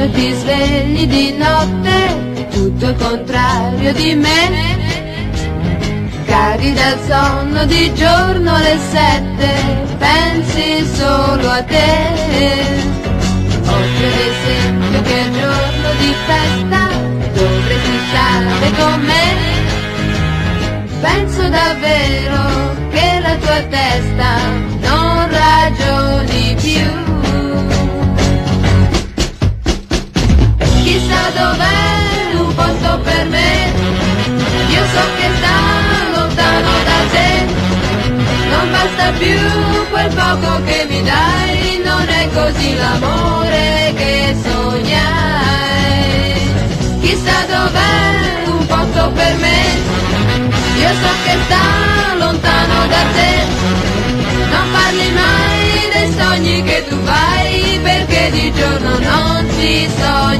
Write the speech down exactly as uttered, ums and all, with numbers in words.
e ti svegli di notte, tutto il contrario di me. Cadi dal sonno di giorno alle sette, pensi solo a te. Oltre l'esempio che è giorno di festa, dovresti stare con me. Penso davvero che la tua testa non ragioni più. Chissà dov'è un posto per me, io so che sta lontano da te. Non basta più quel poco che mi dai, non è così l'amore che sognai. Chissà dov'è un posto per me, io so che sta lontano da te. Non parli mai dei sogni che tu fai, perché di giorno non si sogna.